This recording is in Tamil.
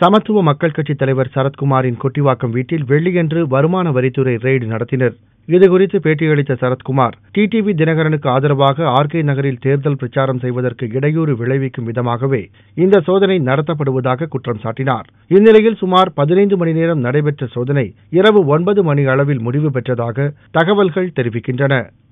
சமத்துவ மக்கள் கட்சித் தலைவர் சரத்குமாரின் கொட்டிவாக்கம் வீட்டில் வெள்ளியன்று வருமான வரித்துறை ரெய்டு நடத்தினர். இதுகுறித்து பேட்டியளித்த சரத்குமார், டிடிவி தினகரனுக்கு ஆதரவாக ஆர்கே நகரில் தேர்தல் பிரச்சாரம் செய்வதற்கு இடையூறு விளைவிக்கும் விதமாகவே இந்த சோதனை நடத்தப்படுவதாக குற்றம் சாட்டினார். இந்நிலையில் சுமார் 15 மணி நேரம் நடைபெற்ற சோதனை இரவு 9 மணி அளவில் முடிவு பெற்றதாக தகவல்கள் தெரிவிக்கின்றன.